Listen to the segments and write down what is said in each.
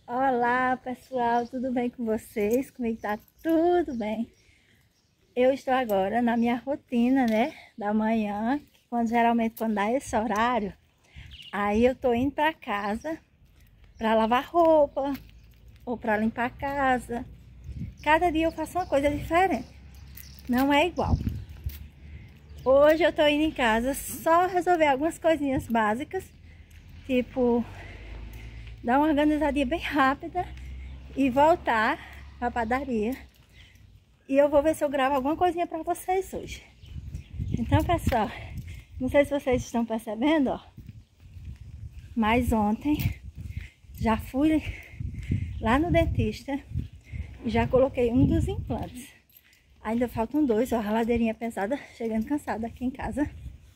Olá pessoal, tudo bem com vocês? Comigo tá tudo bem. Eu estou agora na minha rotina, né, da manhã, geralmente quando dá esse horário, aí eu tô indo para casa para lavar roupa ou para limpar a casa. Cada dia eu faço uma coisa diferente, não é igual. Hoje eu tô indo em casa só resolver algumas coisinhas básicas, tipo dar uma organizadinha bem rápida e voltar para a padaria. E eu vou ver se eu gravo alguma coisinha para vocês hoje. Então, pessoal, não sei se vocês estão percebendo, ó, mas ontem já fui lá no dentista e já coloquei um dos implantes. Ainda faltam dois, ó, a ladeirinha pesada, chegando cansada aqui em casa.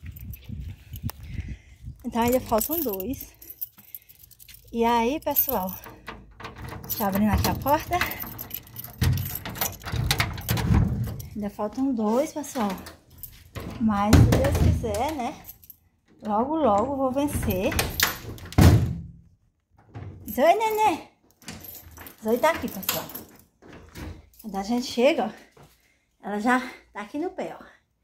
Então ainda faltam dois. E aí, pessoal, deixa eu abrir aqui a porta. Ainda faltam dois, pessoal. Mas, se Deus quiser, né? Logo, logo vou vencer. Zoe, nenê. Zoe tá aqui, pessoal. Quando a gente chega, ó, ela já tá aqui no pé, ó.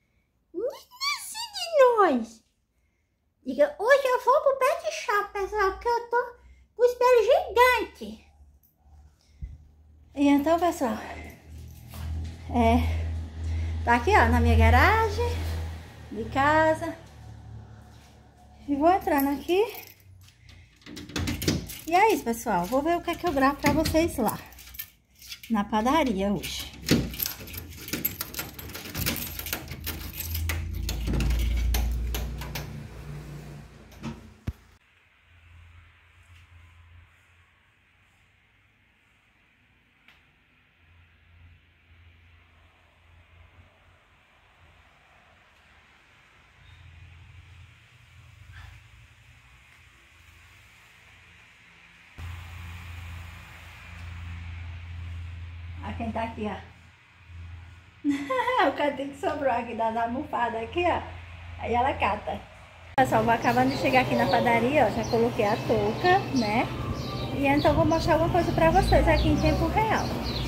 De nós. Diga, hoje eu vou pro pet shop, pessoal, porque eu tô com o espelho gigante. E então, pessoal, tá aqui, ó, na minha garagem de casa. E vou entrando aqui. E é isso, pessoal. Vou ver o que é que eu gravo pra vocês lá na padaria hoje. Quem tá aqui, ó. O cantinho que sobrou aqui das almofadas aqui, ó. Aí ela cata. Pessoal, vou acabando de chegar aqui na padaria, ó. Já coloquei a touca, né? E então vou mostrar alguma coisa pra vocês aqui em tempo real.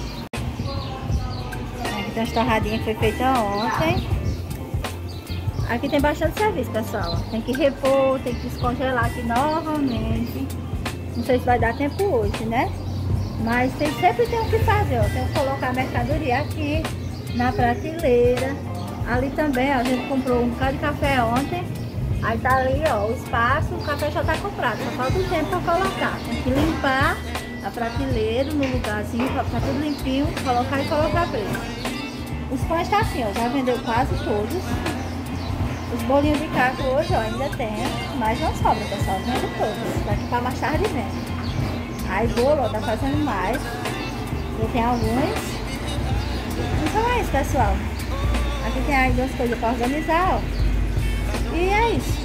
Aqui tem as torradinhas que foi feita ontem. Aqui tem bastante serviço, pessoal. Tem que repor, tem que descongelar aqui novamente. Não sei se vai dar tempo hoje, né? Mas sempre tem o que fazer, ó. Tem que colocar a mercadoria aqui na prateleira. Ali também, ó, a gente comprou um bocado de café ontem. Aí tá ali, ó, o espaço, o café já tá comprado. Só falta o tempo pra colocar. Tem que limpar a prateleira no lugarzinho, pra ficar tudo limpinho, colocar e colocar preço. Os pães tá assim, ó, já vendeu quase todos. Os bolinhos de caco hoje, ó, ainda tem, mas não sobra, pessoal, vende todos. Daqui pra mais tarde vem. Aí bolo, ó, tá fazendo mais. E tem alguns. Então é isso, pessoal. Aqui tem aí duas coisas pra organizar, ó. E é isso.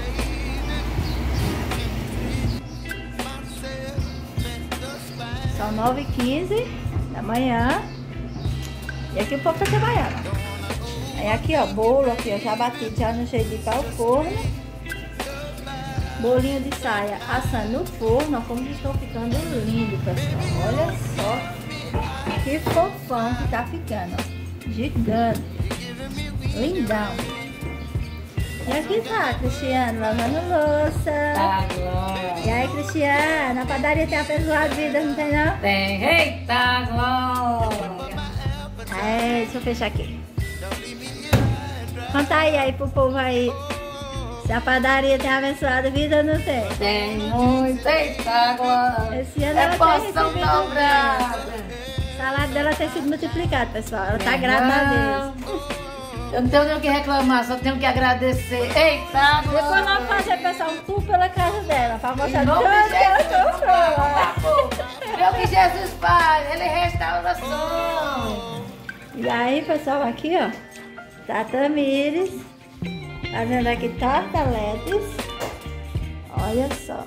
São 9h15 da manhã. E aqui o povo tá trabalhando. Aí aqui, ó, bolo, aqui, ó, já batido, já no jeito de ir para o forno. Bolinho de saia assando no forno, como estão ficando lindo, pessoal. Olha só que fofão que tá ficando, ó. Gigante, lindão. E aqui tá a Cristiane lavando louça. Tá, Glória. E aí, Cristiane, na padaria tem abençoado de vida, não tem não? Tem, eita, Glória. É, deixa eu fechar aqui. Conta aí pro povo aí. Se a padaria tem abençoado a vida, não tem? Tem muito, eita, Glória. Esse ano É ela tem porção recebido dobrada. o salário dela tem sido multiplicado, pessoal. Ela tá grata a Deus. Eu não tenho nem o que reclamar, só tenho que agradecer. Eita, Glória. Depois nós fazer, pessoal, um tour pela casa dela, pra mostrar Em tudo nome de que ela Jesus, comprou. é o que Jesus faz, Ele restaura sonhos. E aí, pessoal, aqui, ó, tá Tamires fazendo aqui tortaletes. Olha só.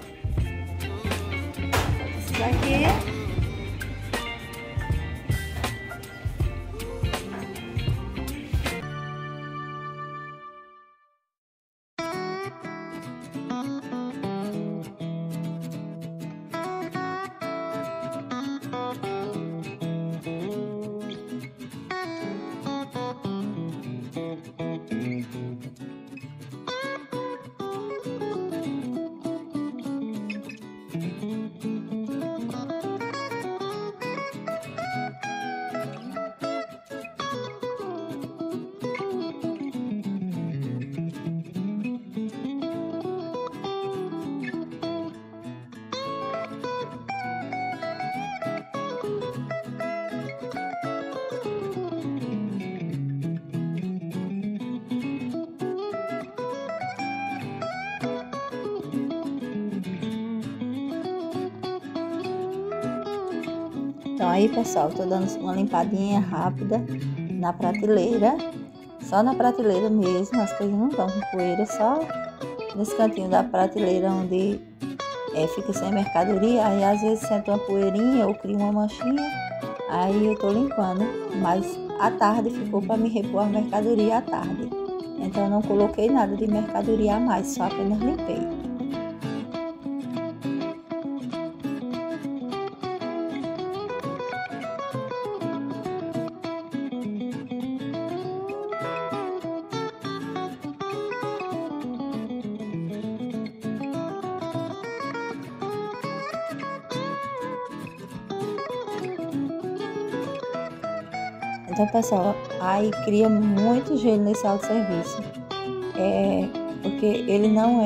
Isso aqui. Então aí, pessoal, tô dando uma limpadinha rápida na prateleira, só na prateleira mesmo, as coisas não estão com poeira, só nesse cantinho da prateleira onde fica sem mercadoria, aí às vezes senta uma poeirinha ou cria uma manchinha, aí eu tô limpando, mas à tarde ficou para me repor a mercadoria à tarde, então eu não coloquei nada de mercadoria a mais, só apenas limpei. Então, pessoal, aí cria muito gelo nesse autosserviço, porque ele não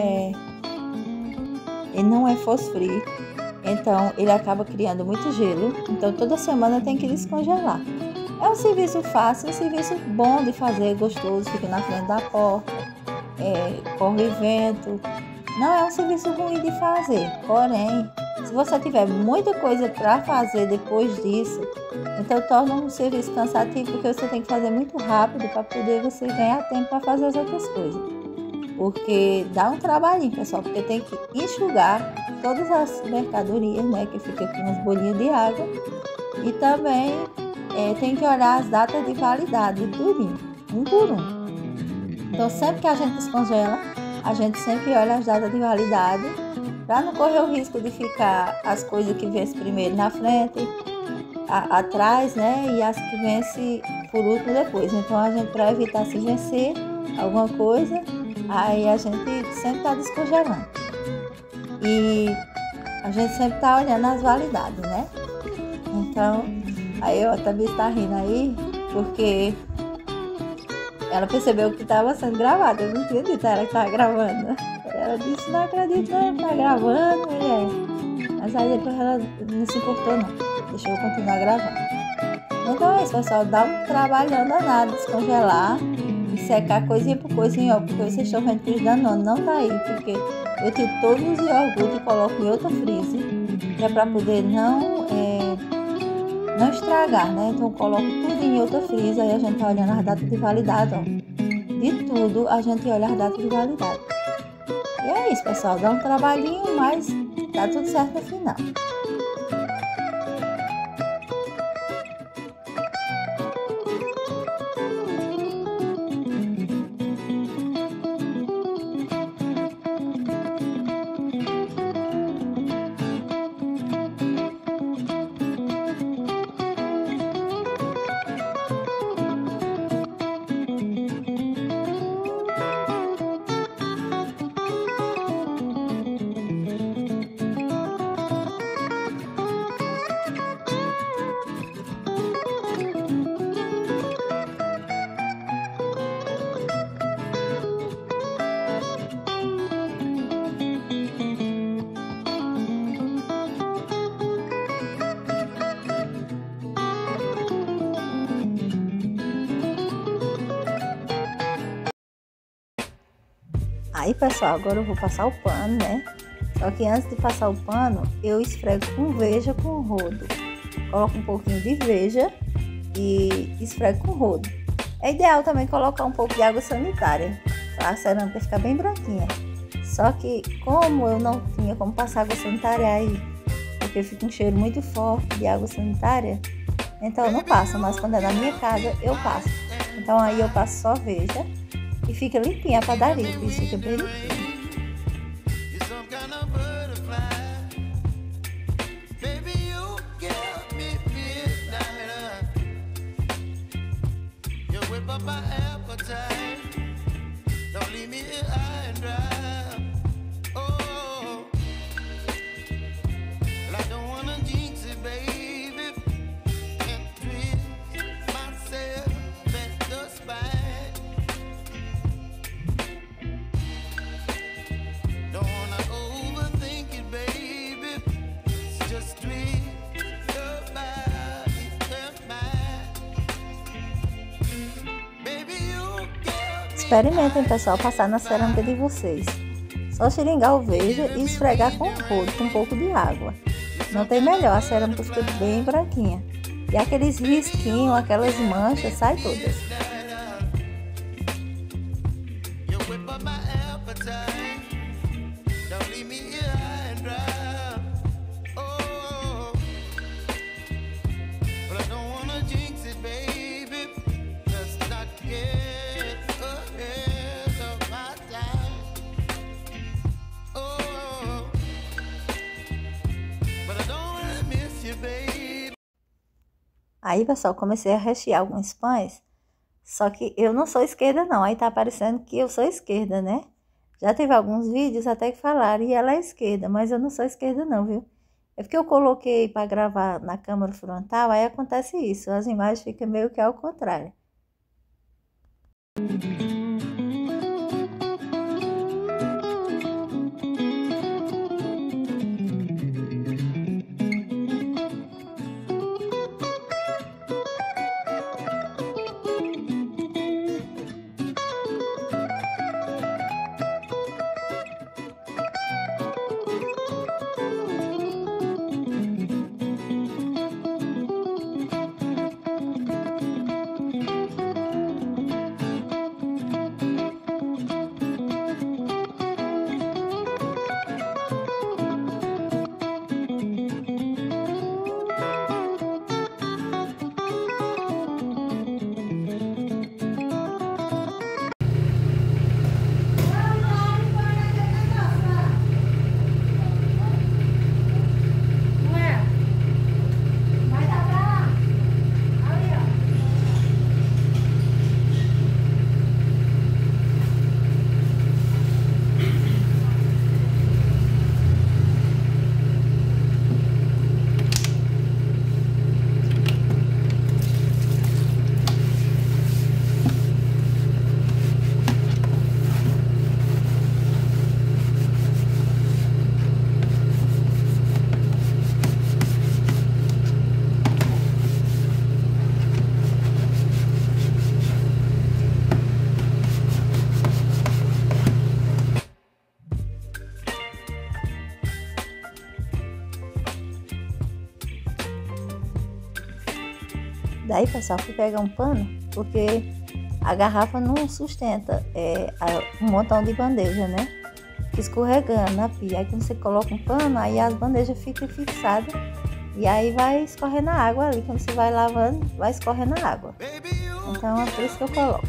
é fosfree, então ele acaba criando muito gelo, então toda semana tem que descongelar. É um serviço fácil, um serviço bom de fazer, gostoso, fica na frente da porta, corre vento, não é um serviço ruim de fazer, porém, se você tiver muita coisa para fazer depois disso, então torna um serviço cansativo, porque você tem que fazer muito rápido para poder você ganhar tempo para fazer as outras coisas. Porque dá um trabalhinho, pessoal, porque tem que enxugar todas as mercadorias, né, que fica aqui nas bolinhas de água. E também tem que olhar as datas de validade, tudinho, um por um. Então sempre que a gente descongela, a gente sempre olha as datas de validade, para não correr o risco de ficar as coisas que vence primeiro na frente, atrás, né, e as que vence por último depois. Então a gente, para evitar se vencer alguma coisa, aí a gente sempre está descongelando. E a gente sempre está olhando as validades, né? Então, aí a Tabi está rindo aí, porque ela percebeu que estava sendo gravado. Eu não tinha dito a ela que estava gravando. Ela disse, não acredito, não, tá gravando, mulher. Mas aí depois ela não se importou, não. Deixou eu continuar gravando. Então é isso, pessoal. Dá um trabalhão danado descongelar e secar coisinha por coisinha, ó. Porque vocês estão vendo que os danones não tá aí. Porque eu tiro todos os iogurtes e coloco em outra freezer, que é pra poder não estragar, né? Então eu coloco tudo em outra freezer. Aí a gente tá olhando as datas de validade, ó. De tudo a gente olha as datas de validade. E é isso, pessoal. Dá um trabalhinho, mas tá tudo certo no final. Aí, pessoal, agora eu vou passar o pano, né? Só que antes de passar o pano, eu esfrego com veja com o rodo. Coloco um pouquinho de veja e esfrego com o rodo. É ideal também colocar um pouco de água sanitária, para a cerâmica ficar bem branquinha. Só que como eu não tinha como passar água sanitária aí, porque fica um cheiro muito forte de água sanitária, então eu não passo, mas quando é na minha casa eu passo. Então aí eu passo só veja e fica limpinha a padaria, isso fica bem limpinho. Experimentem, pessoal, passar na cerâmica de vocês. Só xiringar o veja e esfregar com o rodo, com um pouco de água. Não tem melhor, a cerâmica fica bem branquinha. E aqueles risquinhos, aquelas manchas, saem todas. Aí, pessoal, comecei a rechear alguns pães, só que eu não sou esquerda, não. Aí tá parecendo que eu sou esquerda, né? Já teve alguns vídeos até que falaram, e ela é esquerda, mas eu não sou esquerda não, viu? É porque eu coloquei para gravar na câmera frontal, aí acontece isso, as imagens ficam meio que ao contrário. Daí, pessoal, fui pegar um pano, porque a garrafa não sustenta um montão de bandeja, né? Fica escorregando na pia. Aí quando você coloca um pano, aí as bandejas ficam fixadas e aí vai escorrer na água ali. Quando você vai lavando, vai escorrer na água. Então é por isso que eu coloco.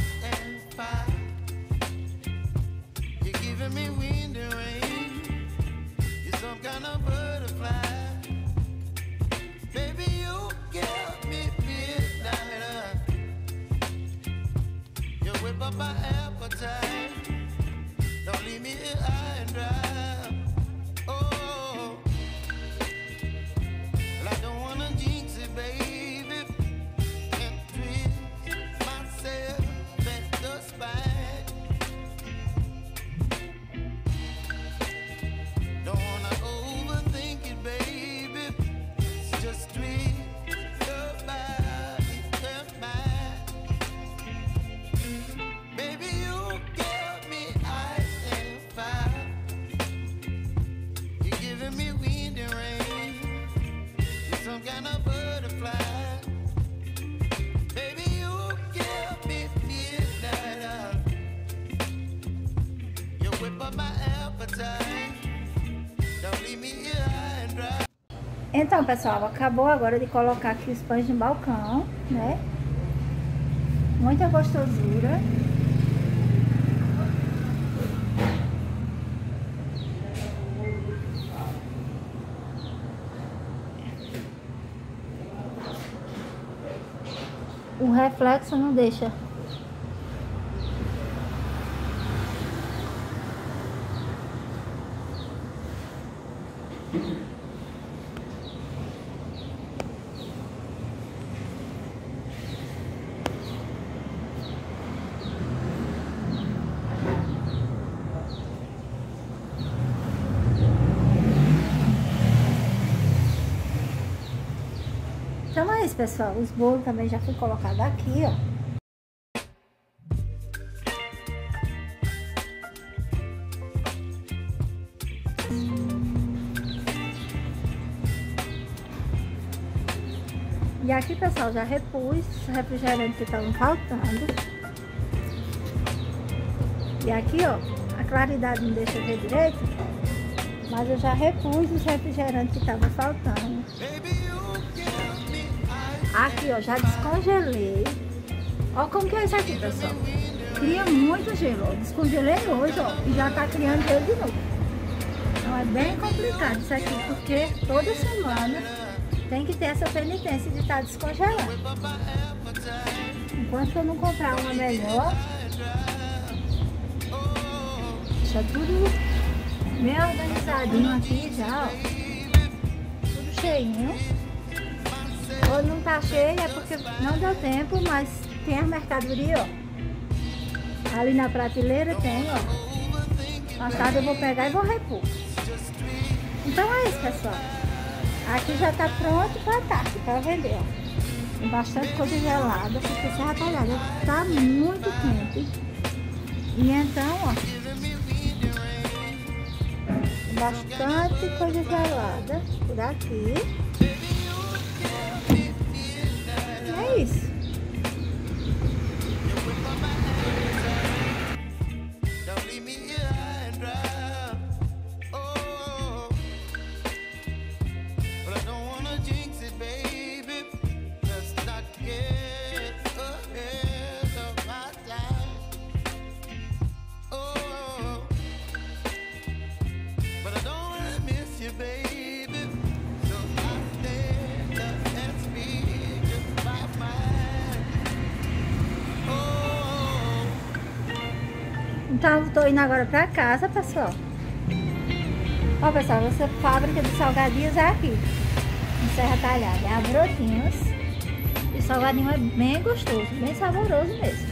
Então, pessoal, acabou agora de colocar aqui os pães no balcão, né? Muita gostosura. O reflexo não deixa. Então é isso, pessoal. Os bolos também já foi colocado aqui, ó. E aqui, pessoal, já repus os refrigerantes que estavam faltando. E aqui, ó, a claridade não deixa ver direito, mas eu já repus os refrigerantes que estavam faltando. Aqui, ó, já descongelei. Ó como que é isso aqui, pessoal. Cria muito gelo, ó. Descongelei hoje, ó, e já tá criando gelo de novo. Então é bem complicado isso aqui, porque toda semana tem que ter essa penitência de estar descongelando. Enquanto eu não comprar uma melhor, deixa tudo bem organizadinho aqui já, ó. Tudo cheinho. Quando não tá cheio é porque não deu tempo, mas tem a mercadoria, ó. Ali na prateleira tem, ó. Mais tarde eu vou pegar e vou repor. Então é isso, pessoal. Aqui já tá pronto pra tarde, pra vender, ó. Tem bastante coisa gelada, porque Serra Talhada tá muito quente. E então, ó, tem bastante coisa gelada por aqui. E é isso. Então, eu tô indo agora pra casa, pessoal. Ó, pessoal, essa fábrica de salgadinhos é aqui, em Serra Talhada. É a Brotinhos. E o salgadinho é bem gostoso, bem saboroso mesmo.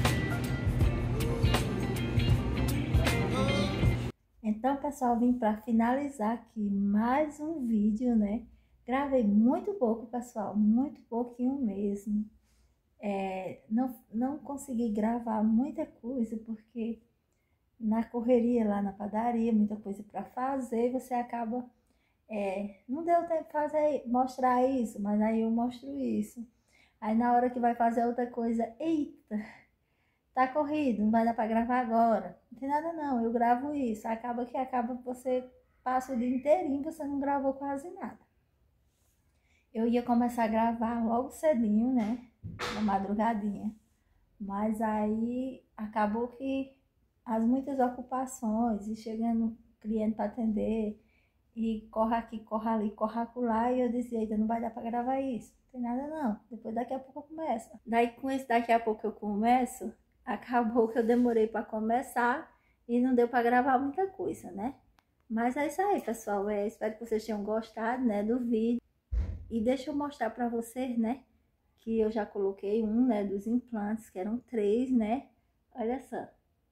Então, pessoal, vim pra finalizar aqui mais um vídeo, né? Gravei muito pouco, pessoal, muito pouquinho mesmo. Não consegui gravar muita coisa, porque na correria lá na padaria, muita coisa para fazer, você acaba, não deu tempo de mostrar isso, mas aí eu mostro isso. Aí na hora que vai fazer outra coisa, eita, tá corrido, não vai dar para gravar agora. Não tem nada não, eu gravo isso. Acaba que você passa o dia inteirinho, você não gravou quase nada. Eu ia começar a gravar logo cedinho, né, na madrugadinha, mas aí acabou que as muitas ocupações, e chegando cliente para atender, e corre aqui, corre ali, corre acolá, e eu dizia, eita, não vai dar para gravar isso, não tem nada não, depois daqui a pouco eu começo. Daí com esse daqui a pouco eu começo, acabou que eu demorei para começar, e não deu para gravar muita coisa, né? Mas é isso aí, pessoal, espero que vocês tenham gostado, né, do vídeo, e deixa eu mostrar para vocês, né, que eu já coloquei um, né, dos implantes, que eram 3, né, olha só.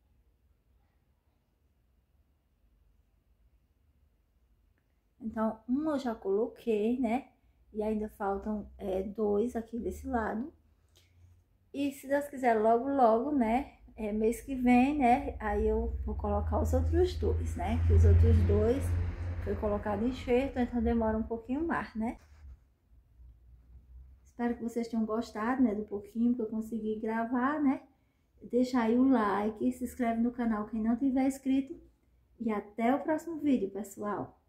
Então, um eu já coloquei, né? E ainda faltam 2 aqui desse lado. E se Deus quiser, logo, logo, né? Mês que vem, né? Aí eu vou colocar os outros 2, né? Que os outros 2 foi colocado enxerto, então demora um pouquinho mais, né? Espero que vocês tenham gostado, né? Do pouquinho que eu consegui gravar, né? Deixa aí o like, se inscreve no canal quem não tiver inscrito. E até o próximo vídeo, pessoal!